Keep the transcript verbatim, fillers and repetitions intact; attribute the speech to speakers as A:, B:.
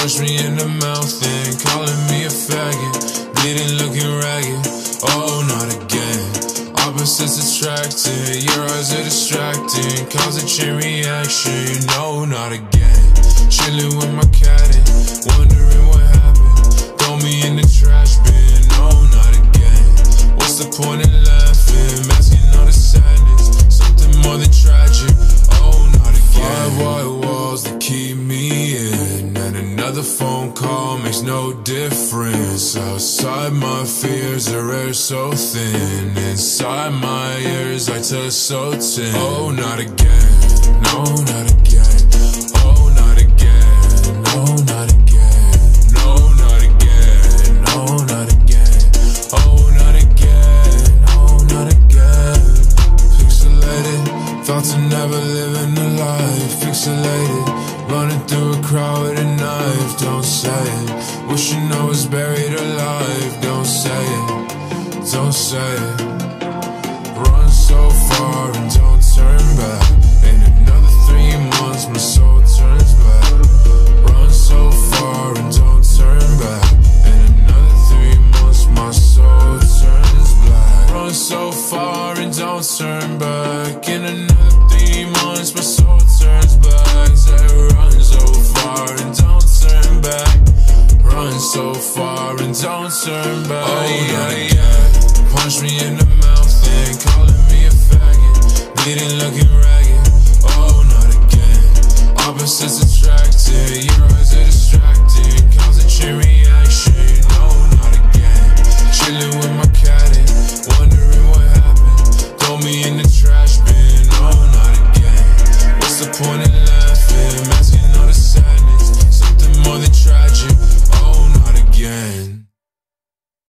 A: punch me in the mouth and calling me a faggot. Bleeding, looking ragged, oh, not again. Opposites attracting, your eyes are distracting, cause a chain reaction, no, not again. Chilling with my cat and wondering what happened. Throw me in the trash bin, no, not again. What's the point in laughing, masking all the sadness, something more than tragic, oh, not again. Five white walls that keep me in, and another phone call makes no difference. Outside my fears are air so thin, inside my ears I touch so tin. Oh, not again, no, not again. Oh, not again, no, not again. No, not again, no, not again. Oh, not again, no, not again. Pixelated, thoughts of never living a life. Pixelated, running through a crowd with a knife. Don't say it, wishing I was buried alive. Don't say it, don't say it. Run so far and don't turn back. In another three months my soul turns back. Run so far and don't turn back. In another three months my soul turns black. Run so far and don't turn back. In another three months my soul turns back. Say run so far and don't turn back. Run so far and don't turn back. Oh, yeah, yeah. Punch me in the mouth and calling me a faggot. Bleeding, looking ragged, oh, not again. Opposites attracting, your eyes are distracting, cause a chain reaction, no, not again. Chilling with my cat and wondering what happened. Throw me in the trash bin, oh, not again. What's the point in